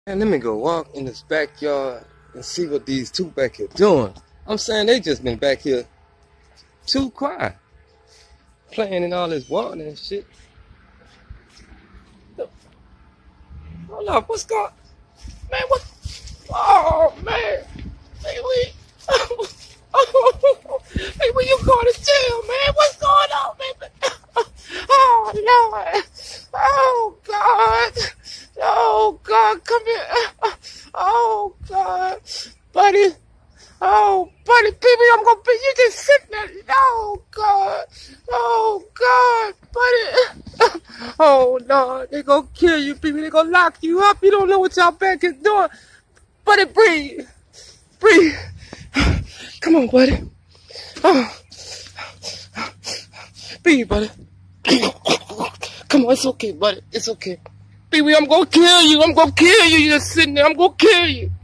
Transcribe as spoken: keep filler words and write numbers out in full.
Man, let me go walk in this backyard and see what these two back here doing. I'm saying they just been back here too quiet, playing in all this water and shit. Hold up, what's going? Man, what? Oh man, hey we, oh, hey, when you going to jail, man? What's going on, man? Oh Lord, oh God. Oh God, come here. Oh God, buddy. Oh, buddy, baby, I'm gonna be you just sitting there. Oh God. Oh God, buddy. Oh Lord, they gonna kill you, baby. They gonna lock you up. You don't know what y'all back is doing. Buddy, breathe. Breathe. Come on, buddy. Oh. Breathe, buddy. Come on, it's okay, buddy. It's okay. Baby, I'm gonna kill you. I'm gonna kill you. You're just sitting there. I'm gonna kill you.